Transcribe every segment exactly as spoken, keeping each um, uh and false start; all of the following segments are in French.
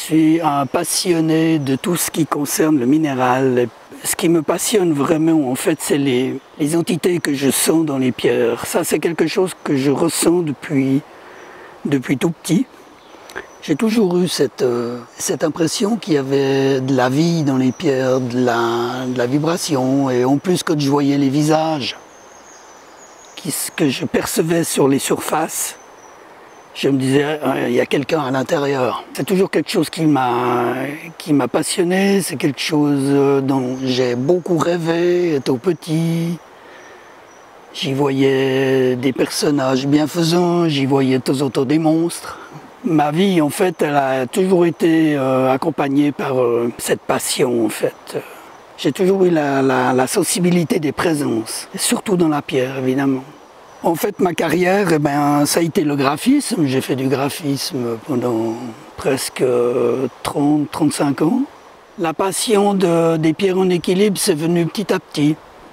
suis un passionné de tout ce qui concerne le minéral. Ce qui me passionne vraiment, en fait, c'est les, les entités que je sens dans les pierres. Ça, c'est quelque chose que je ressens depuis, depuis tout petit. J'ai toujours eu cette, euh, cette impression qu'il y avait de la vie dans les pierres, de la, de la vibration. Et en plus, quand je voyais les visages qui, que je percevais sur les surfaces, je me disais, il y a quelqu'un à l'intérieur. C'est toujours quelque chose qui m'a qui m'a passionné, c'est quelque chose dont j'ai beaucoup rêvé, étant petit. J'y voyais des personnages bienfaisants, j'y voyais de temps en temps des monstres. Ma vie, en fait, elle a toujours été euh, accompagnée par euh, cette passion, en fait. J'ai toujours eu la, la, la sensibilité des présences, et surtout dans la pierre, évidemment. En fait, ma carrière, eh ben, ça a été le graphisme. J'ai fait du graphisme pendant presque trente à trente-cinq ans. La passion de, des pierres en équilibre, c'est venu petit à petit.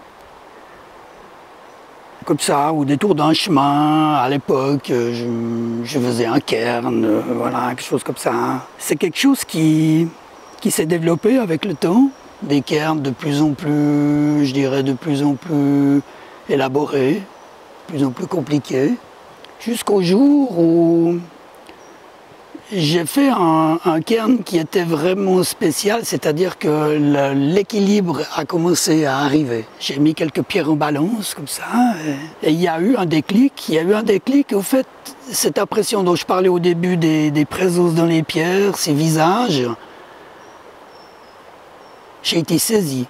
Comme ça, au détour d'un chemin, à l'époque, je, je faisais un cairn, voilà, quelque chose comme ça. C'est quelque chose qui, qui s'est développé avec le temps. Des cairns de plus en plus, je dirais, de plus en plus élaborés. De plus en plus compliqué, jusqu'au jour où j'ai fait un, un cairn qui était vraiment spécial, c'est-à-dire que l'équilibre a commencé à arriver. J'ai mis quelques pierres en balance, comme ça, et il y a eu un déclic. Il y a eu un déclic, au fait, cette impression dont je parlais au début des, des présences dans les pierres, ces visages, j'ai été saisi.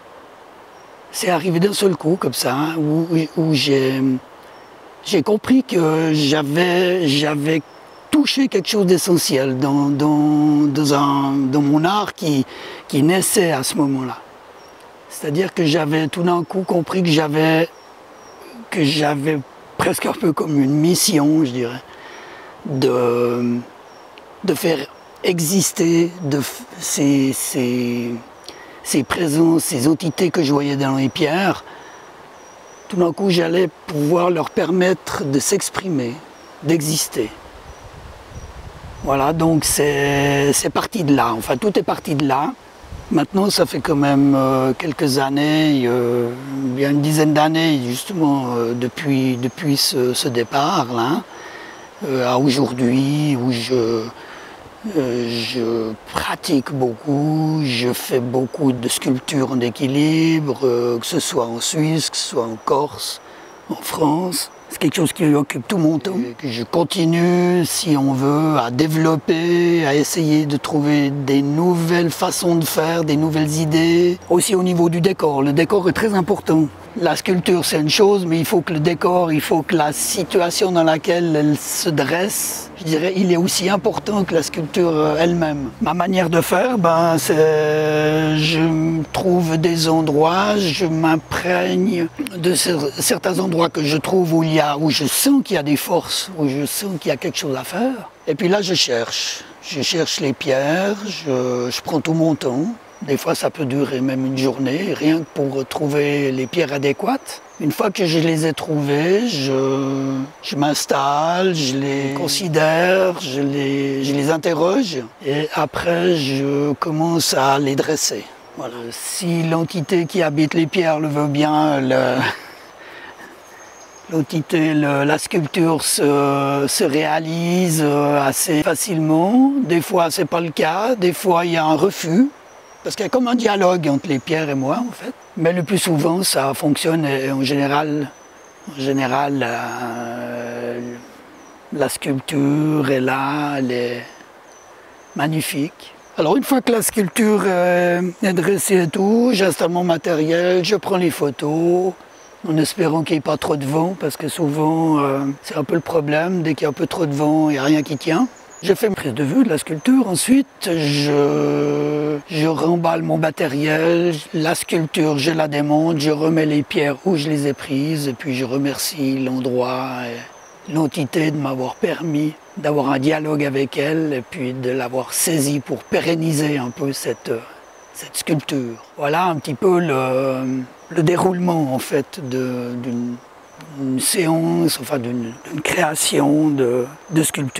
C'est arrivé d'un seul coup, comme ça, où, où j'ai compris que j'avais touché quelque chose d'essentiel dans, dans, dans, un, dans mon art qui, qui naissait à ce moment-là. C'est-à-dire que j'avais tout d'un coup compris que j'avais que j'avais presque un peu comme une mission, je dirais, de, de faire exister de ces... ces ces présences, ces entités que je voyais dans les pierres, tout d'un coup j'allais pouvoir leur permettre de s'exprimer, d'exister. Voilà, donc c'est parti de là, enfin tout est parti de là. Maintenant ça fait quand même euh, quelques années, euh, il y a une dizaine d'années justement euh, depuis, depuis ce, ce départ-là, euh, à aujourd'hui où je... Euh, je pratique beaucoup, je fais beaucoup de sculptures en équilibre, euh, que ce soit en Suisse, que ce soit en Corse, en France. C'est quelque chose qui occupe tout mon temps. Et que je continue, si on veut, à développer, à essayer de trouver des nouvelles façons de faire, des nouvelles idées. Aussi au niveau du décor, le décor est très important. La sculpture c'est une chose, mais il faut que le décor, il faut que la situation dans laquelle elle se dresse, je dirais, il est aussi important que la sculpture elle-même. Ma manière de faire, ben, c'est je trouve des endroits, je m'imprègne de certains endroits que je trouve où il y a, où je sens qu'il y a des forces, où je sens qu'il y a quelque chose à faire. Et puis là, je cherche. Je cherche les pierres, je, je prends tout mon temps. Des fois, ça peut durer même une journée, rien que pour trouver les pierres adéquates. Une fois que je les ai trouvées, je, je m'installe, je les considère, je les, je les interroge et après, je commence à les dresser. Voilà. Si l'entité qui habite les pierres le veut bien, l'entité, la sculpture se, se réalise assez facilement. Des fois, ce n'est pas le cas, des fois, il y a un refus. Parce qu'il y a comme un dialogue entre les pierres et moi, en fait. Mais le plus souvent, ça fonctionne et en général, en général euh, la sculpture est là, elle est magnifique. Alors une fois que la sculpture est dressée et tout, j'installe mon matériel, je prends les photos, en espérant qu'il n'y ait pas trop de vent, parce que souvent, euh, c'est un peu le problème, dès qu'il y a un peu trop de vent, il n'y a rien qui tient. Je fais une prise de vue de la sculpture, ensuite je, je remballe mon matériel, la sculpture je la démonte, je remets les pierres où je les ai prises et puis je remercie l'endroit et l'entité de m'avoir permis d'avoir un dialogue avec elle et puis de l'avoir saisie pour pérenniser un peu cette, cette sculpture. Voilà un petit peu le, le déroulement en fait d'une séance, enfin d'une création de, de sculpture.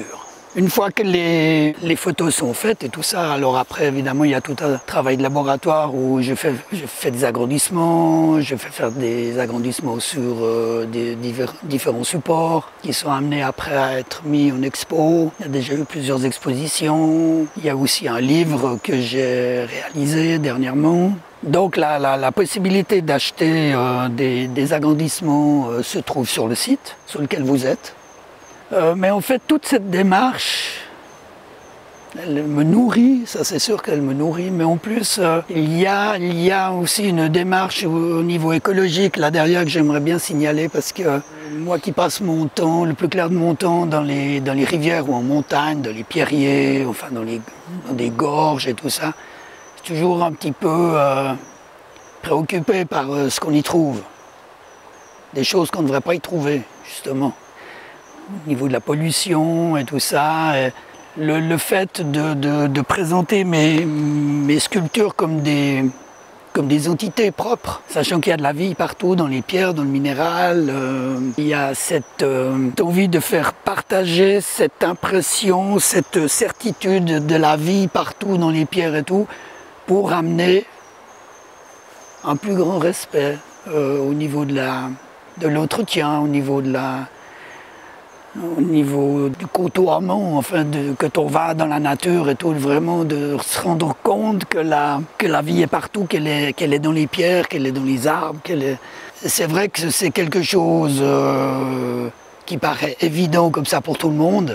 Une fois que les, les photos sont faites et tout ça, alors après évidemment il y a tout un travail de laboratoire où je fais, je fais des agrandissements, je fais faire des agrandissements sur euh, des divers, différents supports qui sont amenés après à être mis en expo. Il y a déjà eu plusieurs expositions. Il y a aussi un livre que j'ai réalisé dernièrement. Donc la, la, la possibilité d'acheter euh, des, des agrandissements euh, se trouve sur le site sur lequel vous êtes. Euh, mais en fait, toute cette démarche, elle me nourrit, ça c'est sûr qu'elle me nourrit, mais en plus, euh, il, y a, il y a aussi une démarche au, au niveau écologique là derrière que j'aimerais bien signaler parce que euh, moi qui passe mon temps, le plus clair de mon temps, dans les, dans les rivières ou en montagne, dans les pierriers, enfin dans, les, dans des gorges et tout ça, je suis toujours un petit peu euh, préoccupé par euh, ce qu'on y trouve. Des choses qu'on ne devrait pas y trouver, justement. Au niveau de la pollution et tout ça, et le, le fait de, de, de présenter mes, mes sculptures comme des, comme des entités propres, sachant qu'il y a de la vie partout, dans les pierres, dans le minéral, euh, il y a cette euh, envie de faire partager cette impression, cette certitude de la vie partout dans les pierres et tout, pour amener un plus grand respect euh, au niveau de la, de l'entretien, au niveau de la au niveau du côtoiement, enfin, de, quand on va dans la nature et tout, vraiment de se rendre compte que la, que la vie est partout, qu'elle est, qu'elle est dans les pierres, qu'elle est dans les arbres, qu'elle est... C'est vrai que c'est quelque chose euh, qui paraît évident comme ça pour tout le monde,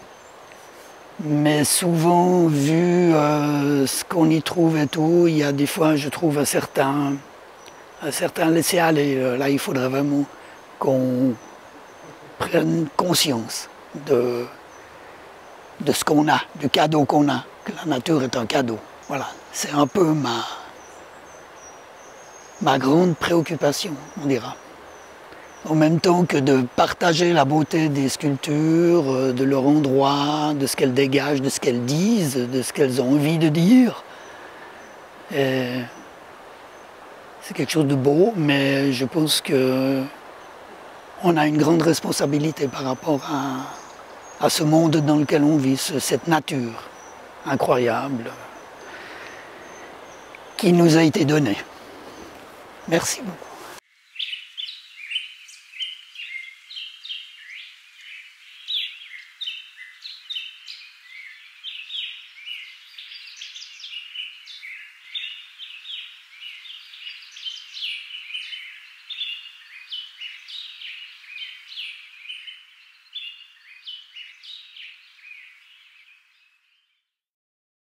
mais souvent, vu euh, ce qu'on y trouve et tout, il y a des fois, je trouve, un certain, un certain laisser-aller. Là, il faudrait vraiment qu'on prennent conscience de, de ce qu'on a, du cadeau qu'on a, que la nature est un cadeau. Voilà, c'est un peu ma, ma grande préoccupation, on dira. En même temps que de partager la beauté des sculptures, de leur endroit, de ce qu'elles dégagent, de ce qu'elles disent, de ce qu'elles ont envie de dire. C'est quelque chose de beau, mais je pense que on a une grande responsabilité par rapport à, à ce monde dans lequel on vit, cette nature incroyable qui nous a été donnée. Merci beaucoup.